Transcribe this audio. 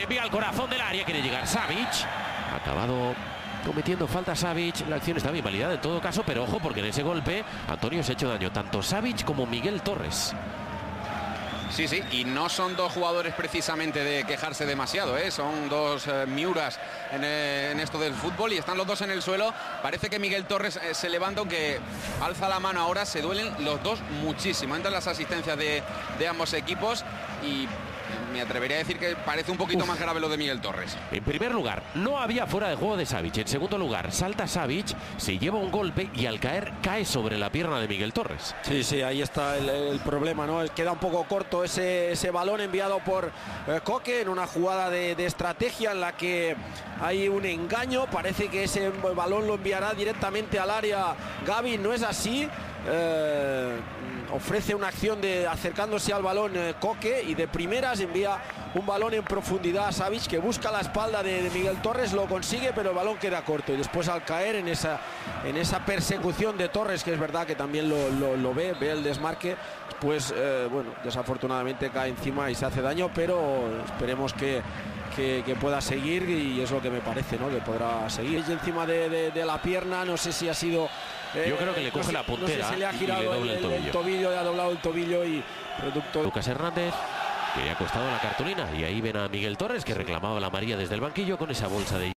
envía al corazón del área, quiere llegar Savic. Ha acabado cometiendo falta Savic. La acción está bien validada en todo caso, pero ojo porque en ese golpe Antonio se ha hecho daño, tanto Savic como Miguel Torres. Sí, sí, y no son dos jugadores precisamente de quejarse demasiado, ¿eh? Son dos miuras en esto del fútbol y están los dos en el suelo. Parece que Miguel Torres se levanta, aunque alza la mano ahora. Se duelen los dos muchísimo. Entran las asistencias de ambos equipos y me atrevería a decir que parece un poquito más grave lo de Miguel Torres. En primer lugar, no había fuera de juego de Savic. En segundo lugar, salta Savic, se lleva un golpe y al caer cae sobre la pierna de Miguel Torres. Sí, sí, ahí está el problema, ¿no? Queda un poco corto ese balón enviado por Koke en una jugada de estrategia en la que hay un engaño. Parece que ese balón lo enviará directamente al área Gavi. No es así. Ofrece una acción de acercándose al balón Koke y de primeras envía un balón en profundidad a Savic, que busca la espalda de Miguel Torres, lo consigue, pero el balón queda corto y después al caer en esa persecución de Torres, que es verdad que también lo ve el desmarque, pues bueno, desafortunadamente cae encima y se hace daño, pero esperemos que pueda seguir, y es lo que me parece, ¿no? Que podrá seguir. Y encima de la pierna, no sé si ha sido... Yo creo que le coge la puntera, no sé si le ha girado y le dobla el tobillo, le ha doblado el tobillo y producto... Lucas Hernández, que le ha costado la cartulina, y ahí ven a Miguel Torres, que reclamaba la amarilla desde el banquillo con esa bolsa de